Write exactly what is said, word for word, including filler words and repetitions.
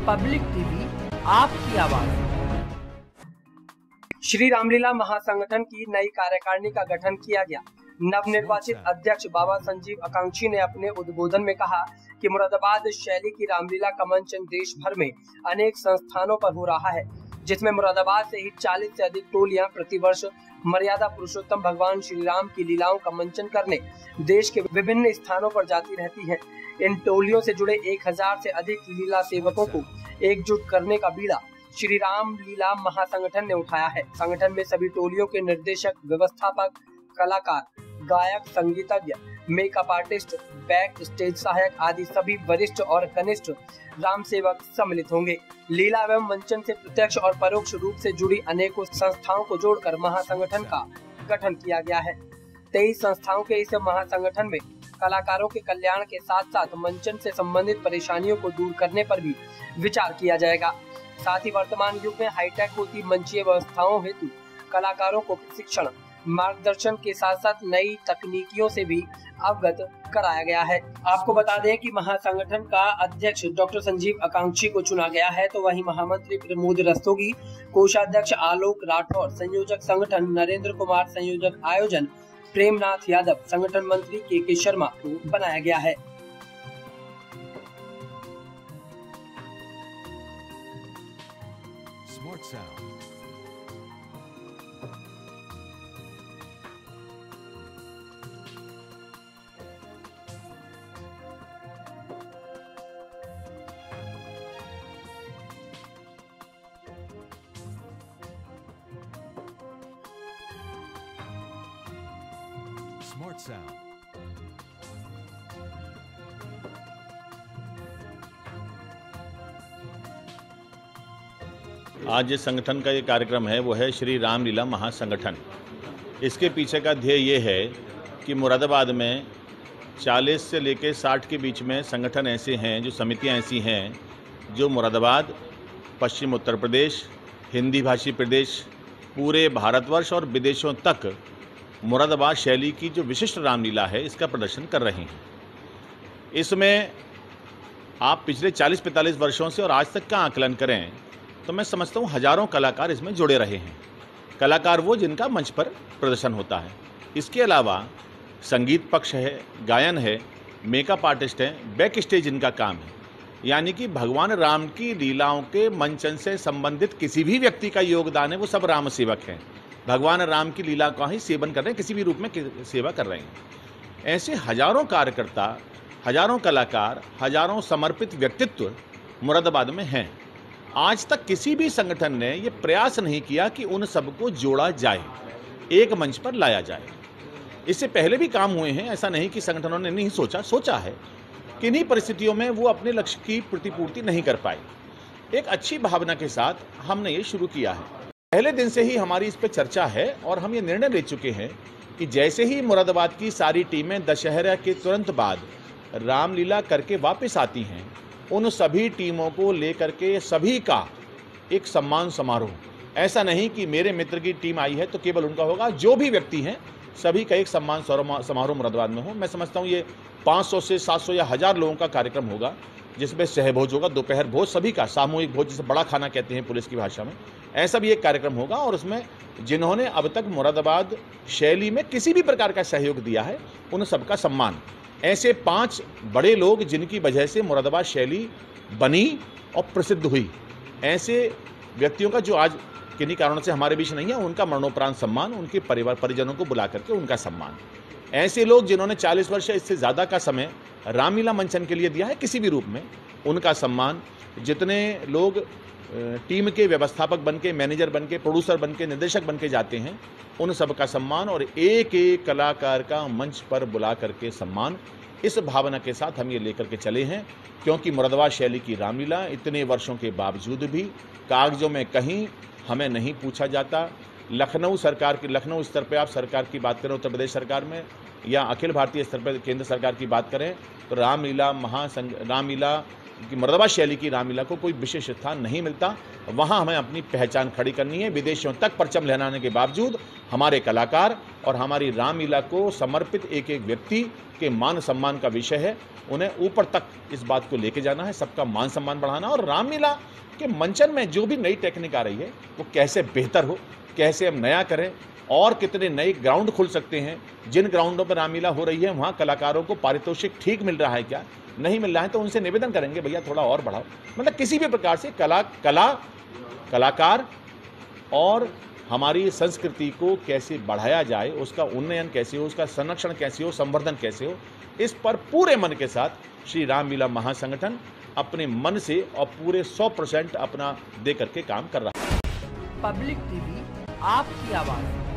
Public TV, आपकी आवाज। श्री रामलीला महासंगठन की नई कार्यकारिणी का गठन किया गया। नवनिर्वाचित अध्यक्ष बाबा संजीव आकांक्षी ने अपने उद्बोधन में कहा कि मुरादाबाद शैली की रामलीला का मंचन देश भर में अनेक संस्थानों पर हो रहा है, जिसमें मुरादाबाद से ही चालीस से अधिक टोलियां प्रतिवर्ष मर्यादा पुरुषोत्तम भगवान श्री राम की लीलाओं का मंचन करने देश के विभिन्न स्थानों पर जाती रहती हैं। इन टोलियों से जुड़े एक हजार से अधिक लीला सेवकों को एकजुट करने का बीड़ा श्री राम लीला महासंगठन ने उठाया है। संगठन में सभी टोलियों के निर्देशक, व्यवस्थापक, कलाकार, गायक, संगीतज्ञ, मेकअप आर्टिस्ट, बैक स्टेज सहायक आदि सभी वरिष्ठ और कनिष्ठ राम सेवक सम्मिलित होंगे। लीला एवं मंचन से प्रत्यक्ष और परोक्ष रूप से जुड़ी अनेकों संस्थाओं को जोड़कर महासंगठन का गठन किया गया है। तेईस संस्थाओं के इस महासंगठन में कलाकारों के कल्याण के साथ साथ मंचन से संबंधित परेशानियों को दूर करने पर भी विचार किया जाएगा। साथ ही वर्तमान युग में हाईटेक होती मंचीय व्यवस्थाओं हेतु कलाकारों को प्रशिक्षण, मार्गदर्शन के साथ साथ नई तकनीकियों से भी अवगत कराया गया है। आपको बता दें कि महासंगठन का अध्यक्ष डॉक्टर संजीव आकांक्षी को चुना गया है, तो वहीं महामंत्री प्रमोद रस्तोगी, कोषाध्यक्ष आलोक राठौर, संयोजक संगठन नरेंद्र कुमार, संयोजक आयोजन प्रेमनाथ यादव, संगठन मंत्री के के शर्मा को बनाया गया है। Smart Sound. Smart Sound. आज जिस संगठन का ये कार्यक्रम है वो है श्री रामलीला महासंगठन। इसके पीछे का ध्येय ये है कि मुरादाबाद में चालीस से लेकर साठ के बीच में संगठन ऐसे हैं, जो समितियां ऐसी हैं जो मुरादाबाद, पश्चिम उत्तर प्रदेश, हिंदी भाषी प्रदेश, पूरे भारतवर्ष और विदेशों तक मुरादाबाद शैली की जो विशिष्ट रामलीला है इसका प्रदर्शन कर रहे हैं। इसमें आप पिछले चालीस पैंतालीस वर्षों से और आज तक का आकलन करें तो मैं समझता हूँ हजारों कलाकार इसमें जुड़े रहे हैं। कलाकार वो जिनका मंच पर प्रदर्शन होता है। इसके अलावा संगीत पक्ष है, गायन है, मेकअप आर्टिस्ट हैं, बैक स्टेज इनका काम है। यानी कि भगवान राम की लीलाओं के मंचन से संबंधित किसी भी व्यक्ति का योगदान है, वो सब राम सेवक हैं। भगवान राम की लीला का ही सेवन कर रहे हैं, किसी भी रूप में सेवा कर रहे हैं। ऐसे हजारों कार्यकर्ता, हजारों कलाकार, हजारों समर्पित व्यक्तित्व मुरादाबाद में हैं। आज तक किसी भी संगठन ने ये प्रयास नहीं किया कि उन सबको जोड़ा जाए, एक मंच पर लाया जाए। इससे पहले भी काम हुए हैं, ऐसा नहीं कि संगठनों ने नहीं सोचा सोचा है। किन्हीं परिस्थितियों में वो अपने लक्ष्य की प्रतिपूर्ति नहीं कर पाए। एक अच्छी भावना के साथ हमने ये शुरू किया है। पहले दिन से ही हमारी इस पर चर्चा है और हम ये निर्णय ले चुके हैं कि जैसे ही मुरादाबाद की सारी टीमें दशहरा के तुरंत बाद रामलीला करके वापस आती हैं, उन सभी टीमों को लेकर के सभी का एक सम्मान समारोह। ऐसा नहीं कि मेरे मित्र की टीम आई है तो केवल उनका होगा, जो भी व्यक्ति हैं सभी का एक सम्मान समारोह मुरादाबाद में हो। मैं समझता हूँ ये पाँच सौ से सात सौ या हज़ार लोगों का कार्यक्रम होगा, जिसमें सहभोज होगा, दोपहर भोज, सभी का सामूहिक भोज, जिसे बड़ा खाना कहते हैं पुलिस की भाषा में, ऐसा भी एक कार्यक्रम होगा। और उसमें जिन्होंने अब तक मुरादाबाद शैली में किसी भी प्रकार का सहयोग दिया है उन सबका सम्मान। ऐसे पांच बड़े लोग जिनकी वजह से मुरादाबाद शैली बनी और प्रसिद्ध हुई, ऐसे व्यक्तियों का जो आज किन्हीं कारणों से हमारे बीच नहीं है, उनका मरणोपरांत सम्मान, उनके परिवार परिजनों को बुला करके उनका सम्मान। ऐसे लोग जिन्होंने चालीस वर्ष इससे ज़्यादा का समय रामलीला मंचन के लिए दिया है किसी भी रूप में, उनका सम्मान। जितने लोग टीम के व्यवस्थापक बन के, मैनेजर बन के, प्रोड्यूसर बन के, निर्देशक बन के जाते हैं, उन सब का सम्मान। और एक एक कलाकार का मंच पर बुला करके सम्मान। इस भावना के साथ हम ये लेकर के चले हैं, क्योंकि मुरादाबाद शैली की रामलीला इतने वर्षों के बावजूद भी कागजों में कहीं हमें नहीं पूछा जाता। लखनऊ सरकार की, लखनऊ स्तर पे आप सरकार की बात करें, उत्तर प्रदेश सरकार में, या अखिल भारतीय स्तर पर केंद्र सरकार की बात करें, तो रामलीला महासंग रामलीला कि मुरादाबाद शैली की रामलीला को कोई विशेष स्थान नहीं मिलता। वहाँ हमें अपनी पहचान खड़ी करनी है। विदेशों तक परचम लहराने के बावजूद हमारे कलाकार और हमारी रामलीला को समर्पित एक एक व्यक्ति के मान सम्मान का विषय है। उन्हें ऊपर तक इस बात को लेके जाना है, सबका मान सम्मान बढ़ाना, और रामलीला के मंचन में जो भी नई टेक्निक आ रही है वो कैसे बेहतर हो, कैसे हम नया करें, और कितने नए ग्राउंड खुल सकते हैं। जिन ग्राउंडों पर रामलीला हो रही है वहाँ कलाकारों को पारितोषिक ठीक मिल रहा है क्या, नहीं मिल रहा है, तो उनसे निवेदन करेंगे भैया थोड़ा और बढ़ाओ। मतलब किसी भी प्रकार से कला कला कलाकार और हमारी संस्कृति को कैसे बढ़ाया जाए, उसका उन्नयन कैसे हो, उसका संरक्षण कैसे हो, संवर्धन कैसे हो, इस पर पूरे मन के साथ श्री रामलीला महासंगठन अपने मन से और पूरे सौ परसेंट अपना दे करके काम कर रहा है। पब्लिक टीवी आपकी आवाज़।